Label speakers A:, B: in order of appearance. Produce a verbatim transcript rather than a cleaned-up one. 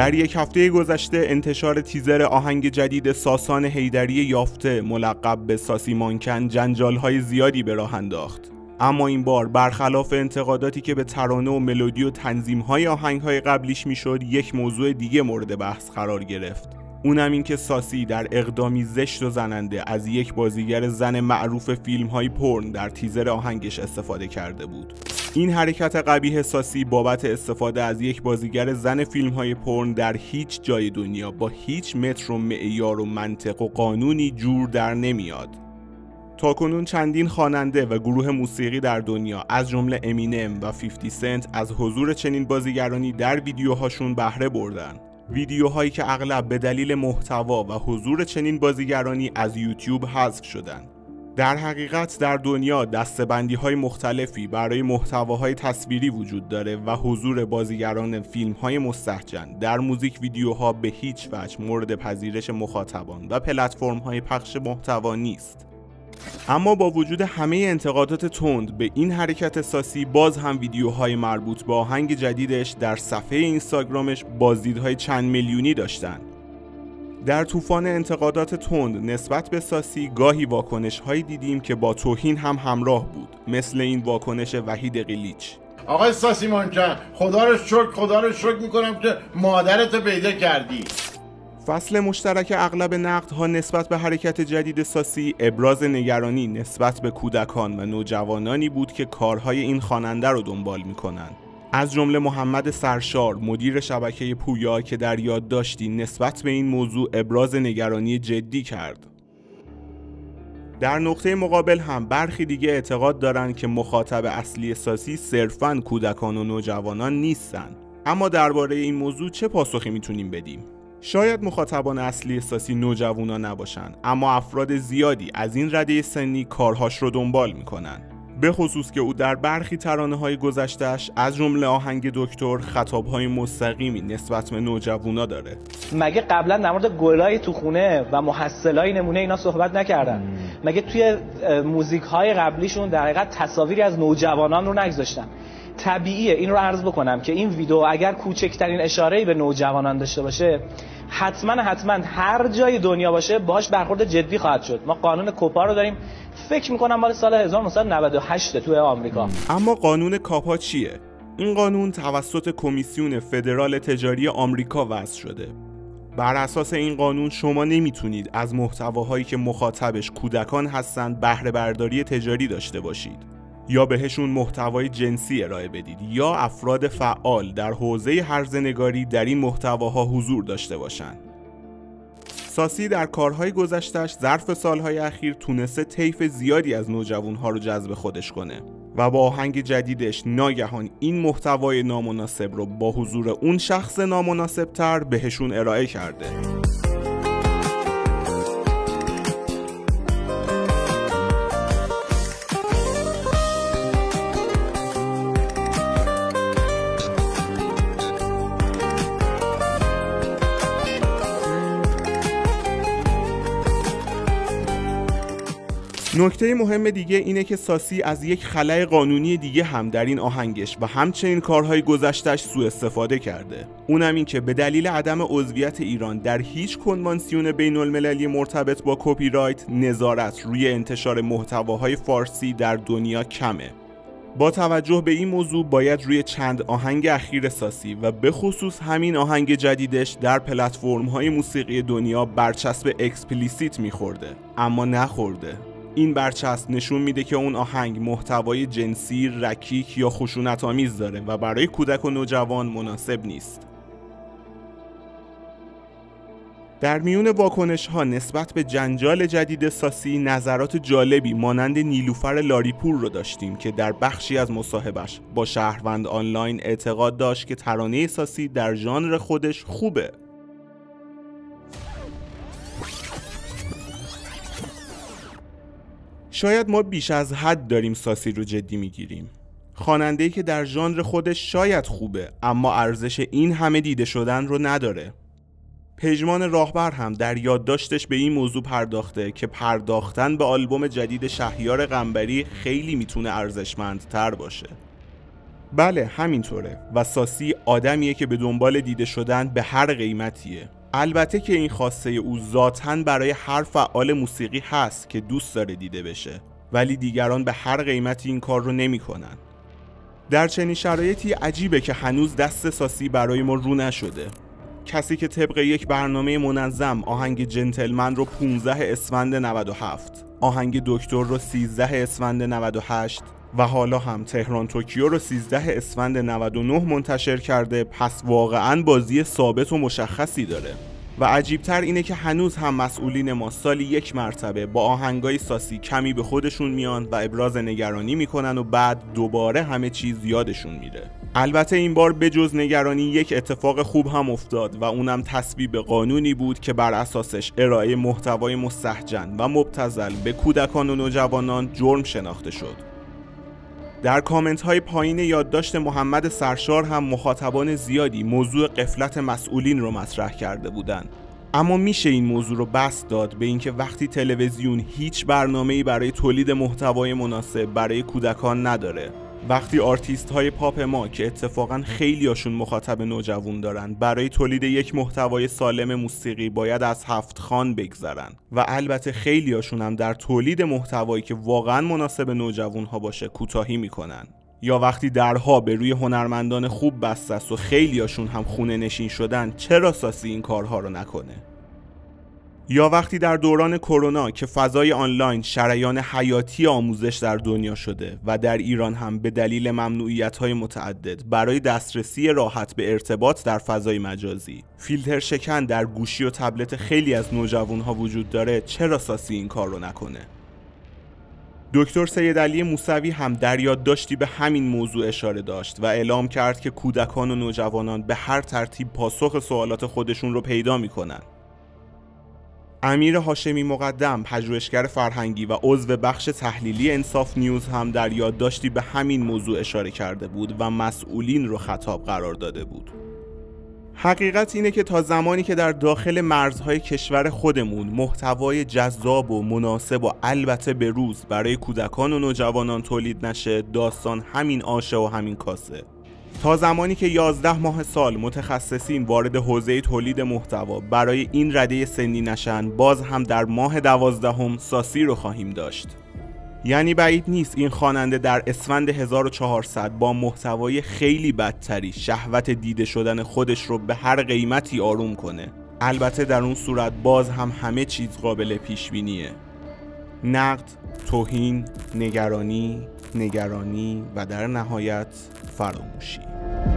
A: در یک هفته گذشته انتشار تیزر آهنگ جدید ساسان حیدری یافته ملقب به ساسی مانکن جنجال‌های زیادی به راه انداخت. اما این بار برخلاف انتقاداتی که به ترانه و ملودی و تنظیم‌های آهنگ‌های قبلیش میشد، یک موضوع دیگه مورد بحث قرار گرفت. اونم این که ساسی در اقدامی زشت و زننده از یک بازیگر زن معروف فیلم‌های پورن در تیزر آهنگش استفاده کرده بود. این حرکت قبیح ساسی بابت استفاده از یک بازیگر زن فیلم‌های پورن در هیچ جای دنیا با هیچ متر و معیار و منطق و قانونی جور در نمیاد. تاکنون چندین خواننده و گروه موسیقی در دنیا از جمله امینم و فیفتی سنت از حضور چنین بازیگرانی در ویدیوهاشون بهره بردن. ویدیوهایی که اغلب به دلیل محتوا و حضور چنین بازیگرانی از یوتیوب حذف شدن. در حقیقت در دنیا دسته‌بندی‌های مختلفی برای محتواهای تصویری وجود داره و حضور بازیگران فیلم‌های مستهجن در موزیک ویدیوها به هیچ وجه مورد پذیرش مخاطبان و پلتفرم‌های پخش محتوا نیست. اما با وجود همه انتقادات تند به این حرکت ساسی، باز هم ویدیوهای مربوط به آهنگ جدیدش در صفحه اینستاگرامش بازدیدهای چند میلیونی داشتن. در طوفان انتقادات تند نسبت به ساسی گاهی واکنش‌هایی دیدیم که با توهین هم همراه بود، مثل این واکنش وحید قلیچ.
B: آقای ساسی مانکن، خدا رو شکر خدا رو شکر میکنم که مادرت پیدا کردی.
A: فصل مشترک اغلب نقدها نسبت به حرکت جدید ساسی ابراز نگرانی نسبت به کودکان و نوجوانانی بود که کارهای این خواننده رو دنبال میکنن. از جمله محمد سرشار مدیر شبکه پویا که در یادداشتی نسبت به این موضوع ابراز نگرانی جدی کرد. در نقطه مقابل هم برخی دیگه اعتقاد دارن که مخاطب اصلی ساسی صرفاً کودکان و نوجوانان نیستن. اما درباره این موضوع چه پاسخی میتونیم بدیم؟ شاید مخاطبان اصلی ساسی نوجوانا نباشن، اما افراد زیادی از این رده سنی کارهاش رو دنبال میکنن. به خصوص که او در برخی ترانه‌های گذشته‌اش از جمله آهنگ دکتر خطاب‌های مستقیمی نسبت به نوجوانا داره.
C: مگه قبلا در مورد گلای تو خونه و محصلای نمونه اینا صحبت نکردن؟ مگه توی موزیک‌های قبلیشون در حقیقت تصاویری از نوجوانان رو نگذاشتن؟ طبیعیه این رو عرض بکنم که این ویدیو اگر کوچکترین اشاره‌ای به نوجوانان داشته باشه، حتما حتما هر جای دنیا باشه باهاش برخورد جدی خواهد شد. ما قانون کوپا رو داریم، فکر میکنم مال سال هزار و نهصد و نود و هشت توی آمریکا.
A: اما قانون کاپا چیه؟ این قانون توسط کمیسیون فدرال تجاری آمریکا وضع شده. بر اساس این قانون شما نمیتونید از محتواهایی که مخاطبش کودکان هستند بهره برداری تجاری داشته باشید، یا بهشون محتوای جنسی ارائه بدید، یا افراد فعال در حوزه هرزنگاری در این محتواها حضور داشته باشند. ساسی در کارهای گذشته‌اش ظرف سالهای اخیر تونسته طیف زیادی از نوجوانها رو جذب خودش کنه و با آهنگ جدیدش ناگهان این محتوای نامناسب رو با حضور اون شخص نامناسب تر بهشون ارائه کرده. نکته مهم دیگه اینه که ساسی از یک خلأ قانونی دیگه هم در این آهنگش و همچنین کارهای گذشته‌اش سوء استفاده کرده. اونم این که به دلیل عدم عضویت ایران در هیچ کنوانسیون بین المللی مرتبط با کپی رایت، نظارت روی انتشار محتواهای فارسی در دنیا کمه. با توجه به این موضوع باید روی چند آهنگ اخیر ساسی و به خصوص همین آهنگ جدیدش در پلتفرم‌های موسیقی دنیا برچسب اکسپلیسیت می‌خورده، اما نخورده. این برچسب نشون میده که اون آهنگ محتوای جنسی، رکیک یا خشونت‌آمیز داره و برای کودک و نوجوان مناسب نیست. در میون واکنش‌ها نسبت به جنجال جدید ساسی نظرات جالبی مانند نیلوفر لاریپور رو داشتیم که در بخشی از مصاحبهش با شهروند آنلاین اعتقاد داشت که ترانه ساسی در ژانر خودش خوبه. شاید ما بیش از حد داریم ساسی رو جدی میگیریم. خواننده‌ای که در ژانر خودش شاید خوبه اما ارزش این همه دیده شدن رو نداره. پژمان راهبر هم در یادداشتش به این موضوع پرداخته که پرداختن به آلبوم جدید شهریار قنبری خیلی میتونه ارزشمندتر باشه. بله همینطوره و ساسی آدمیه که به دنبال دیده شدن به هر قیمتیه. البته که این خواسته او ذاتاً برای هر فعال موسیقی هست که دوست داره دیده بشه، ولی دیگران به هر قیمتی این کار رو نمی کنن. در چنین شرایطی عجیبه که هنوز دست ساسی برای ما رو نشده. کسی که طبق یک برنامه منظم آهنگ جنتلمن رو پانزده اسفند نود و هفت، آهنگ دکتر رو سیزده اسفند نود و هشت و حالا هم تهران توکیو رو سیزده اسفند نود و نه منتشر کرده، پس واقعاً بازی ثابت و مشخصی داره. و عجیبتر اینه که هنوز هم مسئولین ما سالی یک مرتبه با آهنگای ساسی کمی به خودشون میان و ابراز نگرانی میکنن و بعد دوباره همه چیز یادشون میره. البته این بار به جز نگرانی یک اتفاق خوب هم افتاد و اونم تصویب قانونی بود که بر اساسش ارائه محتوای مستهجن و مبتذل به کودکان و نوجوانان جرم شناخته شد. در کامنت های پایین یادداشت محمد سرشار هم مخاطبان زیادی موضوع غفلت مسئولین رو مطرح کرده بودند. اما میشه این موضوع رو بسط داد به اینکه وقتی تلویزیون هیچ برنامه‌ای برای تولید محتوای مناسب برای کودکان نداره، وقتی آرتیست های پاپ ما که اتفاقا خیلی هاشون مخاطب نوجوان دارن برای تولید یک محتوای سالم موسیقی باید از هفت خوان بگذرن و البته خیلی هاشون هم در تولید محتوایی که واقعا مناسب نوجوان ها باشه کوتاهی میکنن، یا وقتی درها به روی هنرمندان خوب بسته است و خیلی هاشون هم خونه نشین شدن، چرا ساسی این کارها رو نکنه؟ یا وقتی در دوران کرونا که فضای آنلاین شریان حیاتی آموزش در دنیا شده و در ایران هم به دلیل ممنوعیت‌های متعدد برای دسترسی راحت به ارتباط در فضای مجازی فیلتر شکن در گوشی و تبلت خیلی از نوجوان‌ها وجود داره، چرا ساسی این کار رو نکنه؟ دکتر سیدعلی موسوی هم در یادداشتی به همین موضوع اشاره داشت و اعلام کرد که کودکان و نوجوانان به هر ترتیب پاسخ سوالات خودشون رو پیدا می‌کنن. امیر هاشمی مقدم، پژوهشگر فرهنگی و عضو بخش تحلیلی انصاف نیوز هم در یادداشتی به همین موضوع اشاره کرده بود و مسئولین رو خطاب قرار داده بود. حقیقت اینه که تا زمانی که در داخل مرزهای کشور خودمون محتوای جذاب و مناسب و البته به روز برای کودکان و نوجوانان تولید نشه، داستان همین آشه و همین کاسه. تا زمانی که یازده ماه سال متخصصین وارد حوزه تولید محتوا برای این رده سنی نشن، باز هم در ماه دوازدهم ساسی رو خواهیم داشت. یعنی بعید نیست این خواننده در اسفند هزار و چهارصد با محتوای خیلی بدتری شهوت دیده شدن خودش رو به هر قیمتی آروم کنه. البته در اون صورت باز هم همه چیز قابل پیش بینیه. نقد، توهین، نگرانی، نگرانی و در نهایت فراموشی.